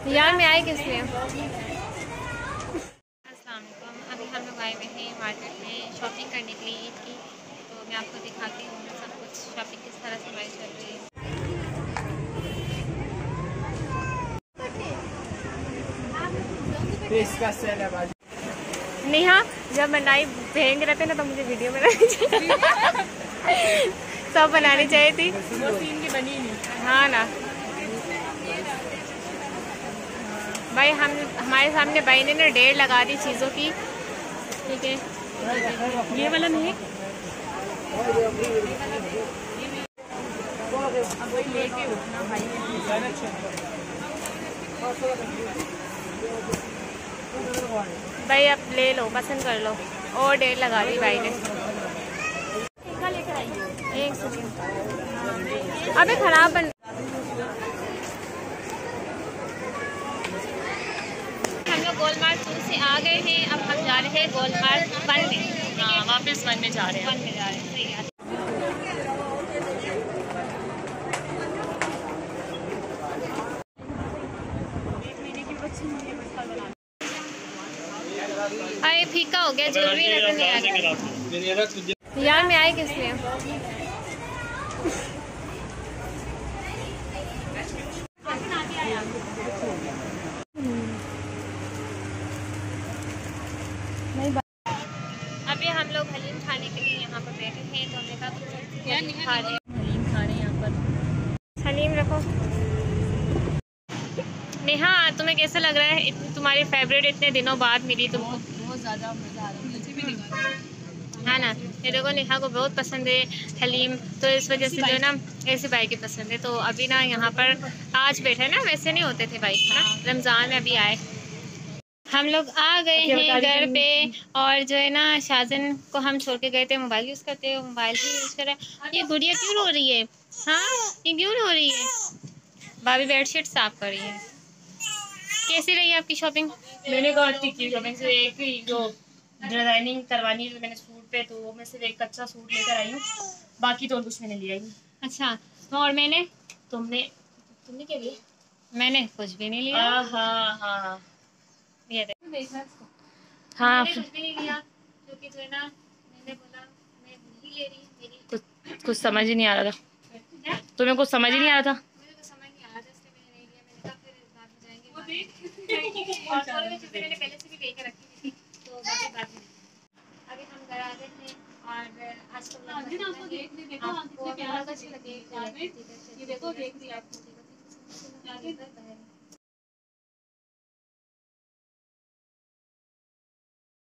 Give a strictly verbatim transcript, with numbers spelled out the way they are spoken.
यार मैं आई किस लिए? अस्सलाम वालेकुम। अभी हम लोग आए हुए हैं मार्केट में शॉपिंग करने के लिए ईद की, तो मैं आपको दिखाती हूँ सब कुछ शॉपिंग किस तरह से हमारी चल रही है। नेहा, जब बनाई बहन रहते ना तो मुझे वीडियो बनानी चाहिए। सब बनानी चाहिए थी, वो सीन की बनी नहीं। हाँ ना भाई, हम हमारे सामने भाई ने ना ढेर लगा दी चीज़ों की। ठीक है, ये वाला नहीं लेके उठना भाई। भाई अब ले लो, पसंद कर लो। और ढेर लगा दी भाई ने। एक सेकंड, अबे खराब बन। हम लोग गोलमार्ट टू से आ गए हैं, अब हम जा रहे हैं गोलमार्ट वन में। हाँ, वापस वन में जा रहे हैं। वन में जा रहे हैं, सही है। अरे फीका हो गया, ज्वेलरी नजर नहीं आ रही। यार मैं आई किस लिए? अभी हम लोग हलीम खाने के लिए यहाँ पर बैठे हैं, तो हमने कहा हलीम खा रहे हैं। हलीम खा रहे हैं यहाँ पर। हलीम रखो। नेहा, तुम्हें कैसा लग रहा है? इतनी तुम्हारी फेवरेट इतने दिनों बाद मिली तुमको। बहुत ज़्यादा मज़ा आ रहा है, मुझे भी दिखा रहा है ना। ये देखो, नेहा को बहुत पसंद है हलीम, तो इस वजह से जो है ना ऐसे भाई की पसंद है। तो अभी ना यहाँ पर आज बैठे ना, वैसे नहीं होते थे भाई ना, रमज़ान में अभी आए। हम लोग आ गए हैं घर पे, और जो है ना शाजन को हम छोड़ के गए थे मोबाइल यूज़ करते हुए, मोबाइल भी यूज़ कर रहे हैं। ये गुड़िया क्यों रो रही है? हाँ, ये क्यों रो रही है? भाभी बेडशीट साफ कर रही है। कैसी रही आपकी शॉपिंग? मैंने कहा अच्छी की शॉपिंग से एक ही जो डिजाइनिंग करवानी है मैंने सूट पे, तो वो मैं सिर्फ एक कच्चा सूट लेकर आई हूँ, बाकी तो कुछ मैंने लिया ही। अच्छा, तो और मैंने तुमने तुमने क्या लिया? मैंने कुछ भी नहीं लिया। हाँ हाँ हाँ, ये देखो, देखना इसको। हाँ मैंने कुछ भी नहीं लिया, क्योंकि जो है ना मैंने बोला मैं नहीं ले रही। मेरी कुछ कुछ समझ ही नहीं आ रहा था। तुम्हें कुछ समझ ही नहीं आ रहा था? मुझे तो समझ नहीं आ रहा था, इसलिए मैंने नहीं लिया। मैंने कहा फिर बाद में जाएंगे, बाद में और सारी चीज़ें मैंने पहले से भी लेके रखी हुई थी, तो बाकी बाद में। अभी हम घर आ गए हैं, और आज तो आपको अच्छा लगे।